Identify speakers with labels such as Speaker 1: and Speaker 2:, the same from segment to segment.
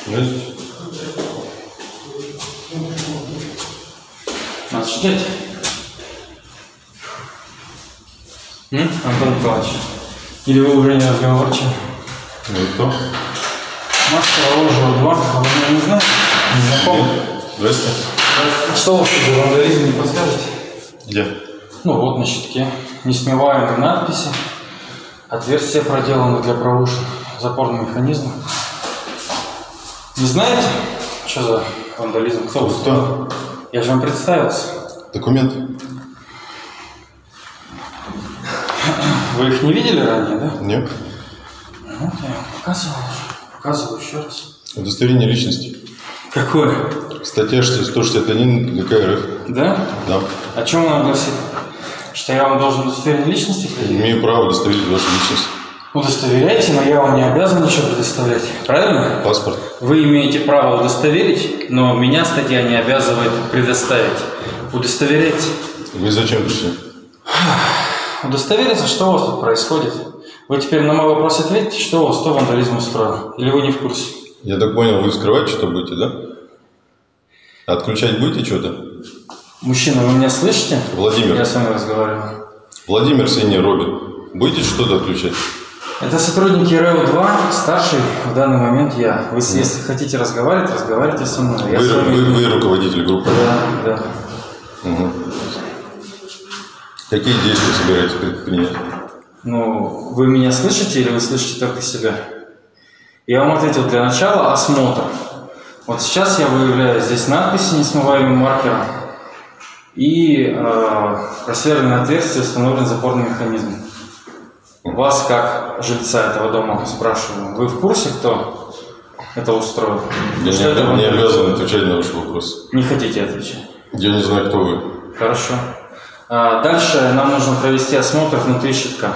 Speaker 1: Нас ждет. Антон Николаевич. Или вы уже не разговорчивы?
Speaker 2: Ну и кто?
Speaker 1: Мастер ОЖ-2. А вы меня не знаете? Не знакомы?
Speaker 2: Здравствуйте.
Speaker 1: Что вы за вандализм, не подскажете?
Speaker 2: Где?
Speaker 1: Ну вот на щитке. Несмываемые надписи. Отверстия проделаны для проушин. Запорный механизм. Не знаете, что за вандализм? Кто вы?
Speaker 2: Кто?
Speaker 1: Я же вам представился.
Speaker 2: Документ.
Speaker 1: Вы их не видели ранее, да?
Speaker 2: Нет.
Speaker 1: Вот я вам показывал уже. Показываю еще раз.
Speaker 2: Удостоверение личности.
Speaker 1: Какое?
Speaker 2: Статья 161 ГК РФ.
Speaker 1: Да?
Speaker 2: Да.
Speaker 1: О чем она гласит? Что я вам должен удостоверение личности предъявить?
Speaker 2: Имею право удостоверить вашу личность.
Speaker 1: Удостоверяйте, но я вам не обязан ничего предоставлять. Правильно?
Speaker 2: Паспорт.
Speaker 1: Вы имеете право удостоверить, но меня статья не обязывает предоставить. Удостоверяйте.
Speaker 2: Вы зачем пришли?
Speaker 1: Удостовериться, что у вас тут происходит. Вы теперь на мой вопрос ответите, что у вас то вандализм устроил. Или вы не в курсе?
Speaker 2: Я так понял, вы скрывать что-то будете, да? Отключать будете что-то?
Speaker 1: Мужчина, вы меня слышите?
Speaker 2: Владимир.
Speaker 1: Я с вами разговариваю.
Speaker 2: Владимир Синий Робин. Будете что-то отключать?
Speaker 1: Это сотрудники РЭО-2, старший в данный момент я. Вы, если хотите разговаривать, разговаривайте со мной.
Speaker 2: Вы руководитель группы?
Speaker 1: Да, да.
Speaker 2: Угу. Какие действия собираетесь предпринять?
Speaker 1: Ну, вы меня слышите или вы слышите только себя? Я вам ответил для начала осмотр. Вот сейчас я выявляю здесь надписи несмываемым маркером и просверленное отверстие, установлен запорный механизм. Вас, как жильца этого дома, спрашиваю, вы в курсе, кто это устроил?
Speaker 2: Я не обязан отвечать на ваши вопросы.
Speaker 1: Не хотите отвечать?
Speaker 2: Я не знаю, кто вы.
Speaker 1: Хорошо. Дальше нам нужно провести осмотр внутри щитка.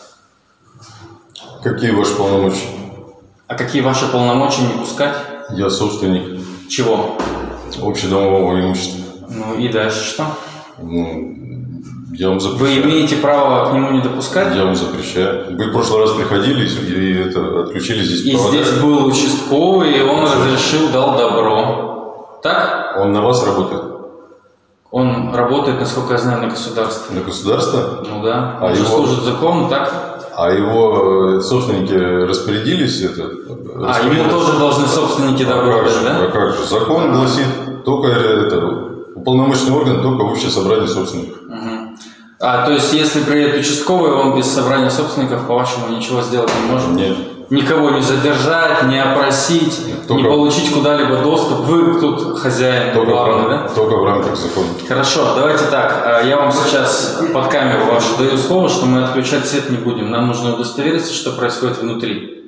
Speaker 2: Какие ваши полномочия?
Speaker 1: А какие ваши полномочия не пускать?
Speaker 2: Я собственник.
Speaker 1: Чего?
Speaker 2: Общедомового имущества.
Speaker 1: Ну и дальше что?
Speaker 2: Ну, я вам запрещаю.
Speaker 1: Вы имеете право к нему не допускать?
Speaker 2: Я вам запрещаю. Вы в прошлый раз приходили и отключили здесь провода.
Speaker 1: И здесь был участковый, и он разрешил, дал добро. Так?
Speaker 2: Он на вас работает?
Speaker 1: Он работает, насколько я знаю, на государство.
Speaker 2: На государство?
Speaker 1: Ну да.
Speaker 2: А
Speaker 1: Он же служит закону, так?
Speaker 2: А его собственники распорядились
Speaker 1: ему тоже должны собственники добро дать, да?
Speaker 2: А как же? Закон гласит, только уполномоченный орган, только общее собрание собственников.
Speaker 1: Угу. То есть, если приедет участковый, он без собрания собственников, по-вашему, ничего сделать не может?
Speaker 2: Нет.
Speaker 1: Никого не задержать, не опросить, не получить куда-либо доступ. Вы тут хозяин, главный, да?
Speaker 2: Только в рамках закона.
Speaker 1: Хорошо, давайте так. Я вам сейчас под камеру вашу даю слово, что мы отключать свет не будем. Нам нужно удостовериться, что происходит внутри.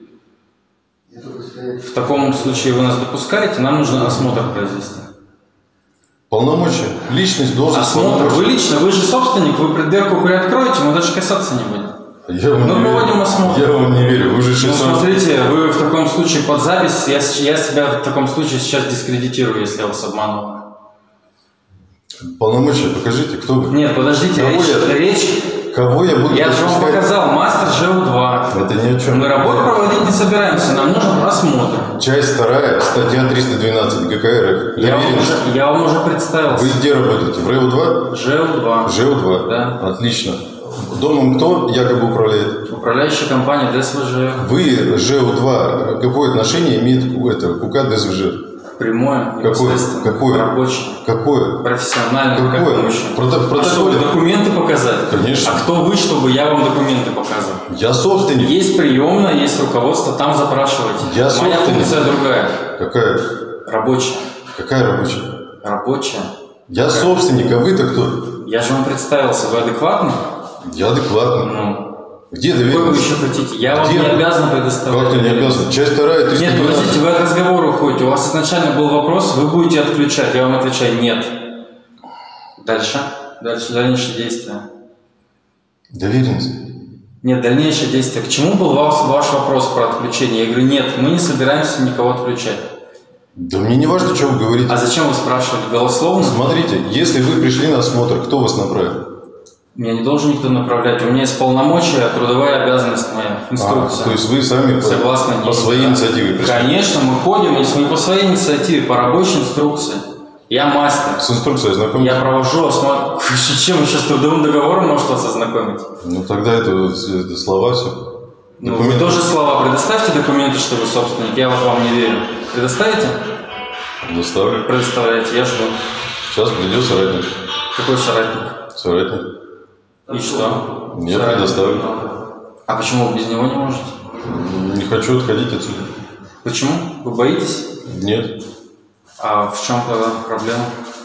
Speaker 1: В таком случае вы нас допускаете, нам нужно осмотр произвести.
Speaker 2: Полномочия. Личность, должность,
Speaker 1: осмотр. Вы лично, вы же собственник, вы дверку приоткроете, мы даже касаться не будем. Мы проводим осмотр.
Speaker 2: Я вам не верю. Вы же
Speaker 1: смотрите, вы в таком случае под запись, я себя в таком случае сейчас дискредитирую, если я вас обманываю.
Speaker 2: Полномочия покажите, кто вы.
Speaker 1: Нет, подождите, речь.
Speaker 2: Кого я буду?
Speaker 1: Я же вам показал, мастер ЖУ-2.
Speaker 2: Это ни о чем.
Speaker 1: Мы работу проводить не собираемся, нам нужен осмотр.
Speaker 2: Часть 2, статья 312 ГК РФ.
Speaker 1: Я вам уже представился.
Speaker 2: Вы где работаете? В РЭО-2?
Speaker 1: ЖУ-2.
Speaker 2: ЖУ-2?
Speaker 1: Да.
Speaker 2: Отлично. Домом кто якобы управляет?
Speaker 1: Управляющая компания ДСВЖ.
Speaker 2: Вы, ЖУ-2, какое отношение имеет к УК ДСВЖ?
Speaker 1: Прямое,
Speaker 2: какое?
Speaker 1: Рабочее.
Speaker 2: Какое?
Speaker 1: Профессиональное.
Speaker 2: Какое?
Speaker 1: Что, документы показать?
Speaker 2: Конечно.
Speaker 1: А кто вы, чтобы я вам документы показывал?
Speaker 2: Я собственник.
Speaker 1: Есть приемная, есть руководство, там запрашивайте.
Speaker 2: Я собственник.
Speaker 1: Моя функция другая.
Speaker 2: Какая?
Speaker 1: Рабочая.
Speaker 2: Какая рабочая?
Speaker 1: Рабочая.
Speaker 2: Я собственник, а вы-то кто?
Speaker 1: Я же вам представился, вы адекватный?
Speaker 2: Я адекватный.
Speaker 1: Ну.
Speaker 2: Где доверенность?
Speaker 1: Какой вы еще хотите? Я вам не обязан предоставлять.
Speaker 2: Как ты не обязан? Часть 2, 312.
Speaker 1: Нет, подождите, вы от разговора уходите. У вас изначально был вопрос, вы будете отключать. Я вам отвечаю, нет. Дальше. Дальнейшие действия.
Speaker 2: Доверенность.
Speaker 1: Нет, дальнейшие действия. К чему был ваш вопрос про отключение? Я говорю, нет, мы не собираемся никого отключать.
Speaker 2: Да мне не важно, что вы говорите.
Speaker 1: А зачем вы спрашивали? Голословно?
Speaker 2: Смотрите, если вы пришли на осмотр, кто вас направил?
Speaker 1: Меня не должен никто направлять. У меня есть полномочия, трудовая обязанность моя, инструкция.
Speaker 2: То есть вы сами
Speaker 1: согласно
Speaker 2: по своей инициативе пришли?
Speaker 1: Конечно, мы ходим, если не по своей инициативе, по рабочей инструкции. Я мастер.
Speaker 2: С инструкцией знакомитесь?
Speaker 1: Я провожу осмотр. Чем вы сейчас трудовым договором можете вас ознакомить?
Speaker 2: Ну тогда это слова все.
Speaker 1: Ну, вы тоже слова. Предоставьте документы, что вы собственник. Я вот вам не верю. Предоставите?
Speaker 2: Предоставлю.
Speaker 1: Предоставляйте, я жду.
Speaker 2: Сейчас придет соратник.
Speaker 1: Какой соратник?
Speaker 2: Соратник.
Speaker 1: И что?
Speaker 2: Я предоставлю.
Speaker 1: А почему вы без него не можете?
Speaker 2: Не хочу отходить отсюда.
Speaker 1: Почему? Вы боитесь?
Speaker 2: Нет.
Speaker 1: А в чем тогда проблема?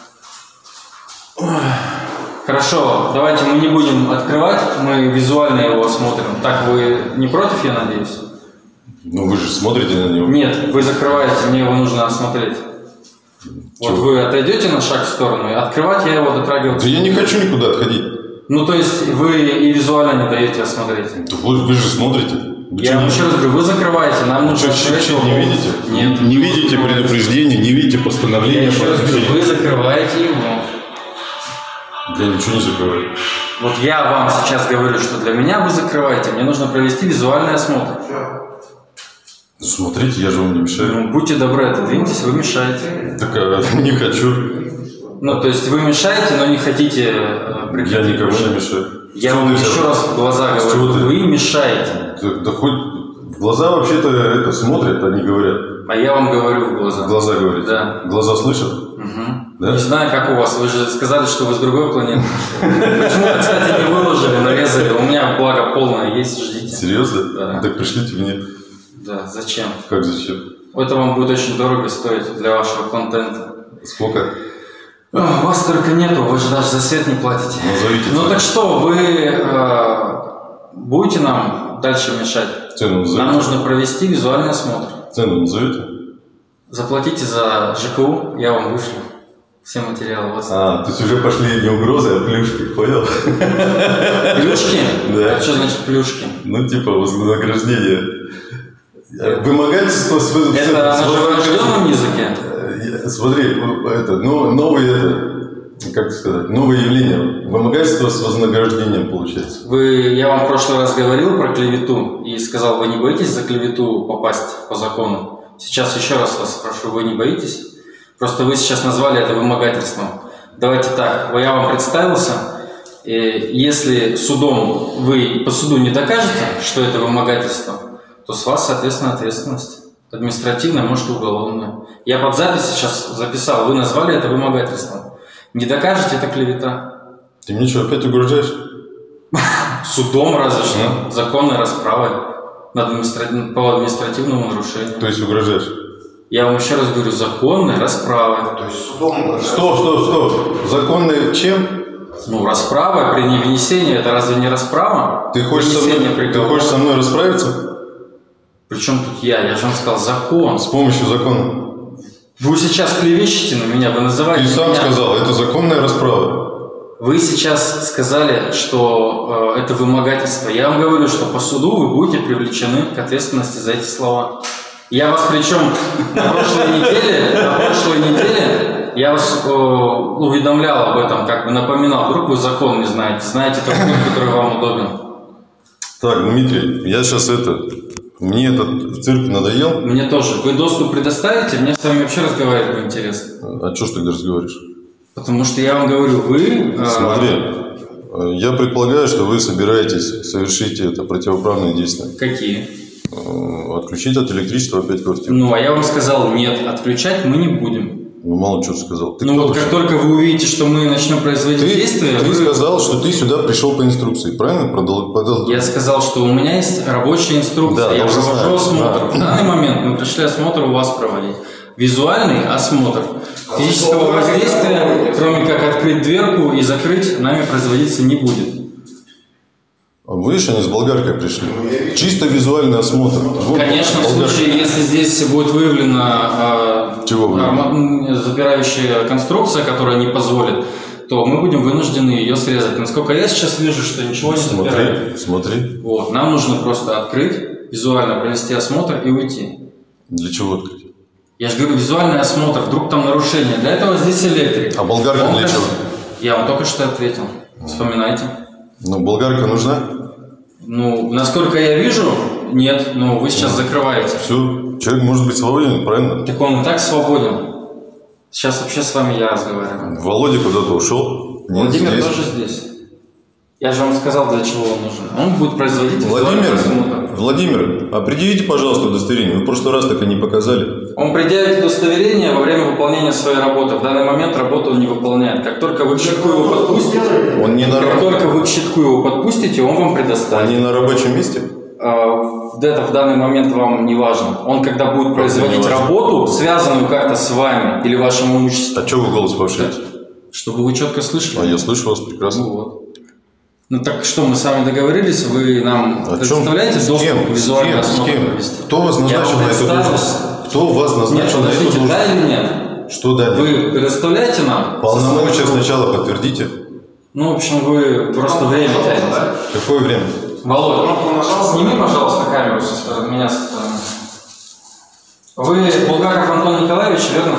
Speaker 1: Хорошо, давайте мы не будем открывать, мы визуально его осмотрим. Так, вы не против, я надеюсь?
Speaker 2: Ну вы же смотрите на него.
Speaker 1: Нет, вы закрываете, мне его нужно осмотреть. Вот вы отойдете на шаг в сторону, и открывать я его дотрагиваться.
Speaker 2: Да я не хочу никуда отходить.
Speaker 1: Ну, то есть вы и визуально не даете осмотреть?
Speaker 2: Да вы же смотрите.
Speaker 1: Я вам еще раз говорю, вы закрываете, нам нужно...
Speaker 2: Что, не видите?
Speaker 1: Нет.
Speaker 2: Не видите предупреждения, не видите постановления.
Speaker 1: Я еще раз говорю, вы закрываете его.
Speaker 2: Я ничего не закрываю.
Speaker 1: Вот я вам сейчас говорю, что для меня вы закрываете, мне нужно провести визуальный осмотр.
Speaker 2: Ну, смотрите, я же вам не мешаю.
Speaker 1: Ну, будьте добры, отодвиньтесь, вы мешаете.
Speaker 2: Так не хочу.
Speaker 1: Ну, то есть вы мешаете, но не хотите прекратить.
Speaker 2: Я никого не мешаю.
Speaker 1: Я вам еще раз в глаза говорю, вы мешаете.
Speaker 2: Да хоть в глаза вообще-то это смотрят, они говорят.
Speaker 1: А я вам говорю в глаза.
Speaker 2: В глаза говорите?
Speaker 1: Да.
Speaker 2: Глаза слышат?
Speaker 1: Угу.
Speaker 2: Да?
Speaker 1: Не знаю, как у вас. Вы же сказали, что вы с другой планеты. Почему-то, кстати, не выложили, нарезали. У меня благо полное есть, ждите.
Speaker 2: Серьезно?
Speaker 1: Да.
Speaker 2: Так пришлите мне.
Speaker 1: Да, зачем?
Speaker 2: Как зачем?
Speaker 1: Это вам будет очень дорого стоить для вашего контента.
Speaker 2: Сколько?
Speaker 1: Вас только нету, вы же даже за свет не платите.
Speaker 2: Назовите.
Speaker 1: Ну так что, вы будете нам дальше мешать?
Speaker 2: Цену назовите.
Speaker 1: Нам нужно провести визуальный осмотр.
Speaker 2: Цену назовите.
Speaker 1: Заплатите за ЖКУ, я вам вышлю все материалы.
Speaker 2: То есть уже пошли не угрозы, а плюшки, понял?
Speaker 1: Плюшки?
Speaker 2: Да.
Speaker 1: А что значит плюшки?
Speaker 2: Ну типа вознаграждение. Вымогательство с
Speaker 1: это на врожденном языке?
Speaker 2: Смотри, это, ну, как сказать, новое явление. Вымогательство с вознаграждением получается.
Speaker 1: Я вам в прошлый раз говорил про клевету и сказал, вы не боитесь за клевету попасть по закону? Сейчас еще раз вас спрошу, вы не боитесь? Просто вы сейчас назвали это вымогательством. Давайте так, я вам представился. Если судом вы по суду не докажете, что это вымогательство, то с вас, соответственно, ответственность. Административная, может, и уголовная. Я под запись сейчас записал, вы назвали это вымогательством. Не докажете, это клевета.
Speaker 2: Ты мне что, опять угрожаешь?
Speaker 1: Судом разве что, законной расправой по административному нарушению.
Speaker 2: То есть угрожаешь?
Speaker 1: Я вам еще раз говорю, законной расправой.
Speaker 3: То есть судом угрожаешь?
Speaker 2: Стоп. Законной чем?
Speaker 1: Ну, расправой при невынесении, это разве не расправа?
Speaker 2: Ты хочешь со мной расправиться?
Speaker 1: Причем тут я? Я же вам сказал, закон.
Speaker 2: С помощью закона.
Speaker 1: Вы сейчас клевещете на меня, вы называете
Speaker 2: Ты сам
Speaker 1: меня...
Speaker 2: сказал, это законная расправа.
Speaker 1: Вы сейчас сказали, что это вымогательство. Я вам говорю, что по суду вы будете привлечены к ответственности за эти слова. Я вас причем на прошлой неделе я вас уведомлял об этом, как бы напоминал. Вдруг вы закон не знаете, знаете тот пункт, который вам удобен.
Speaker 2: Так, Дмитрий, я сейчас мне этот цирк надоел.
Speaker 1: Мне тоже. Вы доступ предоставите? Мне с вами вообще разговаривать будет интересно.
Speaker 2: А что ж тогда разговариваешь?
Speaker 1: Потому что я вам говорю, вы...
Speaker 2: Смотри, я предполагаю, что вы собираетесь совершить это противоправные действия.
Speaker 1: Какие?
Speaker 2: Отключить от электричества опять квартиру.
Speaker 1: Ну, а я вам сказал, нет, отключать мы не будем.
Speaker 2: Ну, мало что сказал.
Speaker 1: Ну, вот как только вы увидите, что мы начнем производить действия...
Speaker 2: Ты сказал, что ты сюда пришел по инструкции, правильно?
Speaker 1: Я сказал, что у меня есть рабочая инструкция,
Speaker 2: да,
Speaker 1: я провожу осмотр.
Speaker 2: Да.
Speaker 1: В данный момент мы пришли осмотр у вас проводить. Визуальный осмотр. Физического воздействия, кроме как открыть дверку и закрыть, нами производиться не будет.
Speaker 2: Вы же они с болгаркой пришли. Чисто визуальный осмотр. Вот
Speaker 1: конечно, в случае, если здесь будет выявлена запирающая конструкция, которая не позволит, то мы будем вынуждены ее срезать. Насколько я сейчас вижу, что ничего не запирает.
Speaker 2: Смотри.
Speaker 1: Вот. Нам нужно просто открыть, визуально провести осмотр и уйти.
Speaker 2: Для чего открыть?
Speaker 1: Я же говорю, визуальный осмотр, вдруг там нарушение. Для этого здесь электрик.
Speaker 2: А болгарка для чего?
Speaker 1: Я вам только что ответил. Вспоминайте.
Speaker 2: Ну, болгарка нужна?
Speaker 1: Ну, насколько я вижу, нет, но вы сейчас закрываете.
Speaker 2: Все, человек может быть свободен, правильно?
Speaker 1: Так он и так свободен. Сейчас вообще с вами я разговариваю.
Speaker 2: Володя куда-то ушел.
Speaker 1: Владимир тоже здесь. Я же вам сказал, для чего он нужен. Он будет производить...
Speaker 2: Владимир, определите, пожалуйста, удостоверение. Вы в прошлый раз так и не показали.
Speaker 1: Он предъявит удостоверение во время выполнения своей работы. В данный момент работу он не выполняет. Как только вы к щитку его подпустите, он вам предоставит.
Speaker 2: Он не на рабочем месте?
Speaker 1: Это в данный момент вам не важно. Он когда будет производить работу, связанную как-то с вами или вашим имуществом.
Speaker 2: А что вы голос повышаете?
Speaker 1: Чтобы вы четко слышали.
Speaker 2: А я слышу вас прекрасно.
Speaker 1: Ну вот. Ну так что, мы с вами договорились, вы нам предоставляете доступ к визуальному осмотру?
Speaker 2: Кто вас назначил на эту должность? Кто вас назначил на эту должность?
Speaker 1: Да или нет?
Speaker 2: Что да?
Speaker 1: Вы предоставляете нам?
Speaker 2: Полномочия сначала подтвердите.
Speaker 1: Ну, в общем, вы просто время тянете.
Speaker 2: Какое время?
Speaker 1: Володя, сними, пожалуйста, камеру меня со стороны. Вы Булгаков Антон Николаевич, верно?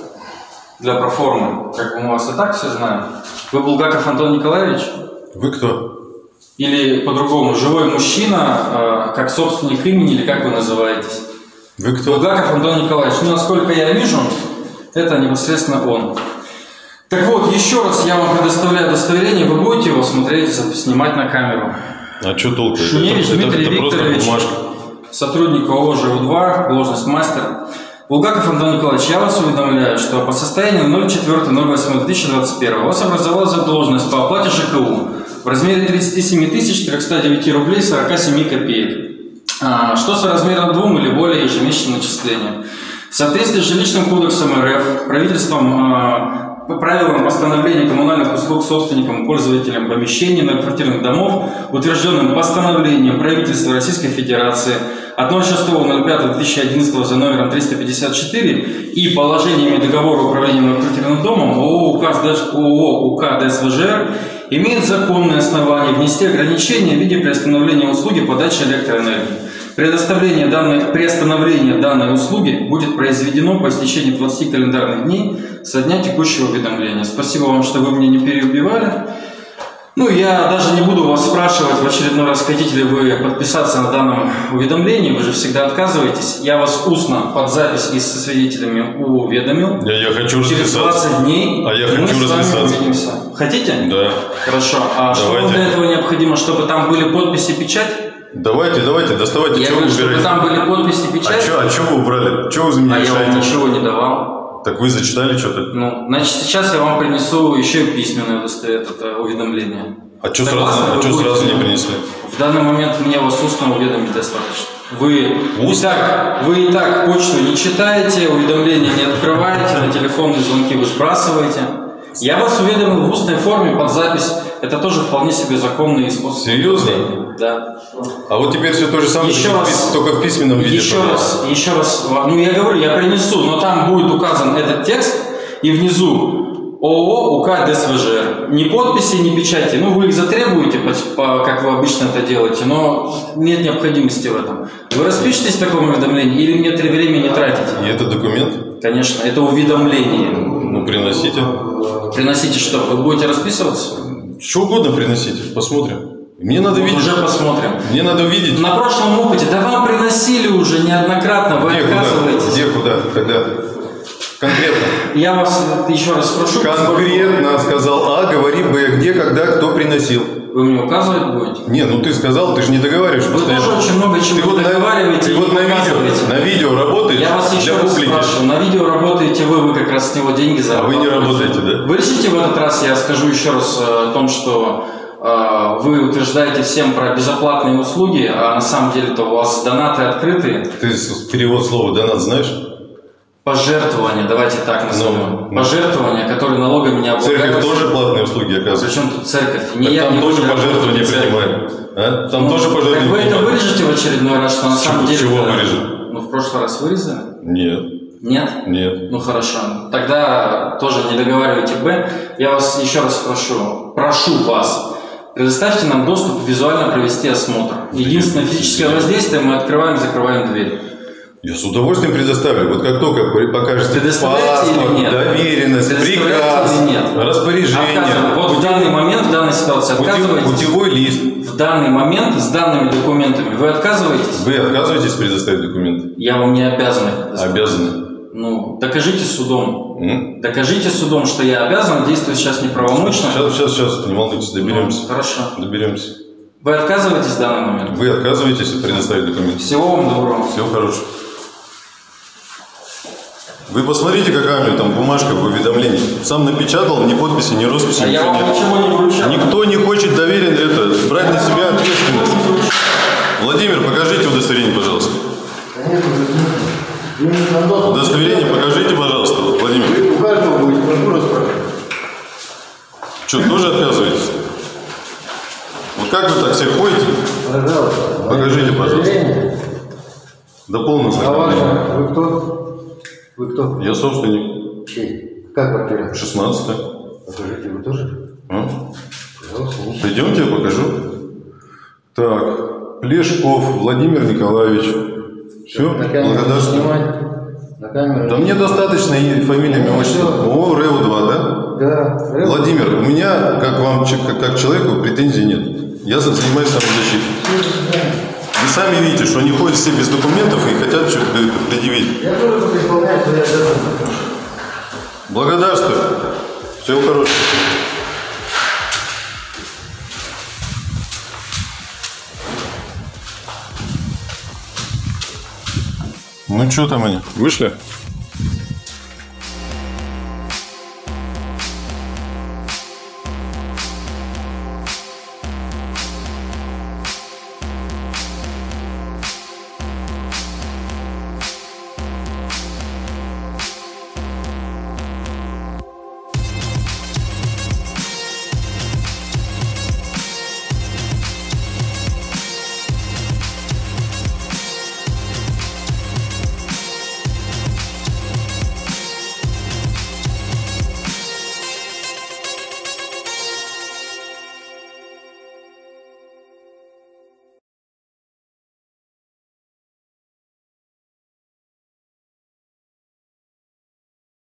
Speaker 1: Для проформы. Как мы вас и так все знаем. Вы Булгаков Антон Николаевич?
Speaker 2: Вы кто?
Speaker 1: Или по-другому, живой мужчина, как собственник имени, или как вы называетесь?
Speaker 2: Вы кто?
Speaker 1: Булгаков Антон Николаевич. Ну, насколько я вижу, это непосредственно он. Так вот, еще раз я вам предоставляю удостоверение, вы будете его смотреть, снимать на камеру.
Speaker 2: А что толку?
Speaker 1: Шуневич Дмитрий Викторович, сотрудник ООО ЖУ-2, должность мастер. Булгаков Антон Николаевич, я вас уведомляю, что по состоянию 04.08.2021 у вас образовалась задолженность по оплате ЖКУ в размере 37 309 рублей 47 копеек, что соразмерно 2 или более ежемесячным начислением. В соответствии с Жилищным кодексом РФ, правительством по правилам восстановления коммунальных услуг собственникам и пользователям помещений многоквартирных домов, утвержденным постановлением правительства Российской Федерации от 06.05.2011 за номером 354 и положениями договора управления многоквартирным домом ООО УК ДСВЖР имеет законное основание внести ограничения в виде приостановления услуги подачи электроэнергии. Приостановление данной услуги будет произведено по истечении 20 календарных дней со дня текущего уведомления. Спасибо вам, что вы меня не переубивали. Ну, я даже не буду вас спрашивать в очередной раз, хотите ли вы подписаться на данном уведомлении, вы же всегда отказываетесь. Я вас устно под запись и со свидетелями уведомил.
Speaker 2: Я хочу
Speaker 1: Через 20 дней
Speaker 2: я хочу
Speaker 1: мы с вами увидимся. Хотите?
Speaker 2: Да.
Speaker 1: Хорошо. А что вам для этого необходимо, чтобы там были подписи и печать?
Speaker 2: Давайте, доставайте.
Speaker 1: Я говорю, чтобы там были подписи и печать.
Speaker 2: А что вы убрали? Что вы за меня решаете?
Speaker 1: Я вам ничего не давал.
Speaker 2: Так вы зачитали что-то?
Speaker 1: Ну, значит, сейчас я вам принесу еще и письменное уведомление.
Speaker 2: А что сразу не принесли?
Speaker 1: В данный момент мне вас устно уведомить достаточно. Вы и так почту не читаете, уведомления не открываете, на телефонные звонки вы сбрасываете. Я вас уведомил в устной форме под запись. Это тоже вполне себе законный способ.
Speaker 2: Серьезно?
Speaker 1: Да.
Speaker 2: А вот теперь все то же самое, только в письменном виде.
Speaker 1: Еще раз. Ну, я говорю, я принесу, но там будет указан этот текст, и внизу ООО УК ДСВЖР. Ни подписи, ни печати. Ну, вы их затребуете, как вы обычно это делаете, но нет необходимости в этом. Вы распишетесь в таком уведомлении или мне время не тратите?
Speaker 2: И это документ?
Speaker 1: Конечно, это уведомление.
Speaker 2: Ну, приносите.
Speaker 1: Приносите что? Вы будете расписываться?
Speaker 2: Что угодно приносите, посмотрим. Мне надо видеть.
Speaker 1: Уже посмотрим.
Speaker 2: Мне надо видеть.
Speaker 1: На прошлом опыте, да вам приносили уже неоднократно, вы отказываетесь.
Speaker 2: Где, куда, когда? Конкретно.
Speaker 1: Я вас еще раз спрошу.
Speaker 2: Конкретно сказал А, говори Б, где, когда, кто приносил.
Speaker 1: Вы мне указывать будете?
Speaker 2: Не, ну ты сказал, ты же не договариваешь.
Speaker 1: Вы тоже очень много чего договариваете.
Speaker 2: Ты вот на видео работаешь.
Speaker 1: Я вас еще раз спрашиваю, на видео работаете вы как раз с него деньги зарабатываете.
Speaker 2: А вы не работаете, да?
Speaker 1: Вы решите в этот раз, я скажу еще раз о том, что вы утверждаете всем про безоплатные услуги, а на самом деле-то у вас донаты открытые.
Speaker 2: Ты перевод слова «донат» знаешь?
Speaker 1: Пожертвования, давайте так назовем. Пожертвования, которые налогами не облагаются.
Speaker 2: Церковь тоже платные услуги оказывает.
Speaker 1: Причем тут церковь?
Speaker 2: Там тоже пожертвования принимают. А? Там тоже пожертвования.
Speaker 1: Вы это вырежете в очередной раз, что на самом деле...
Speaker 2: Чего вырежем?
Speaker 1: Ну, в прошлый раз вырезали?
Speaker 2: Нет.
Speaker 1: Нет?
Speaker 2: Нет.
Speaker 1: Ну, хорошо. Тогда тоже не договаривайте Б. Я вас еще раз прошу вас, предоставьте нам доступ визуально провести осмотр. Единственное физическое воздействие, мы открываем и закрываем дверь.
Speaker 2: Я с удовольствием предоставлю. Вот как только покажете паспорт, доверенность, приказ, распоряжение.
Speaker 1: Вот в данный момент, в данной ситуации отказываетесь?
Speaker 2: Путевой лист.
Speaker 1: В данный момент с данными документами вы отказываетесь?
Speaker 2: Вы отказываетесь предоставить документы?
Speaker 1: Я вам не обязан их предоставить.
Speaker 2: Обязаны.
Speaker 1: Ну, докажите судом. Докажите судом, что я обязан, действую сейчас неправомочно.
Speaker 2: Сейчас, не волнуйтесь, доберемся.
Speaker 1: Ну, хорошо.
Speaker 2: Доберемся.
Speaker 1: Вы отказываетесь в данный момент?
Speaker 2: Вы отказываетесь предоставить документы?
Speaker 1: Всего вам доброго.
Speaker 2: Всего хорошего. Вы посмотрите, какая у меня там бумажка в уведомлении. Сам напечатал, ни подписи, ни росписи.
Speaker 1: А я вам ничего не вручал.
Speaker 2: Никто не хочет брать на себя ответственность. Владимир, покажите удостоверение, пожалуйста. Удостоверение покажите, пожалуйста, Владимир.
Speaker 3: У каждого будет прокурор спрашивать.
Speaker 2: Что, тоже отказываетесь? Вот как вы так все ходите?
Speaker 3: Пожалуйста.
Speaker 2: Покажите, пожалуйста. До полного знакомления.
Speaker 3: Вы кто? Вы кто?
Speaker 2: Я собственник.
Speaker 3: Чей? Как квартира?
Speaker 2: 16-я.
Speaker 3: Покажите, вы тоже? Пожалуйста.
Speaker 2: Пойдемте, я покажу. Так, Плешков Владимир Николаевич. Все, благодарствую.
Speaker 3: На камеру.
Speaker 2: Да мне достаточно и фамилия, имя, отчество. О, РЭУ-2, да?
Speaker 3: Да.
Speaker 2: Владимир, у меня, как вам, как человеку, претензий нет. Я занимаюсь самозащитой. Вы сами видите, что они ходят все без документов и хотят что-то предъявить.
Speaker 3: Я тоже буду исполнять свои обязанности.
Speaker 2: Благодарствую. Всего хорошего. Ну что там они? Вышли?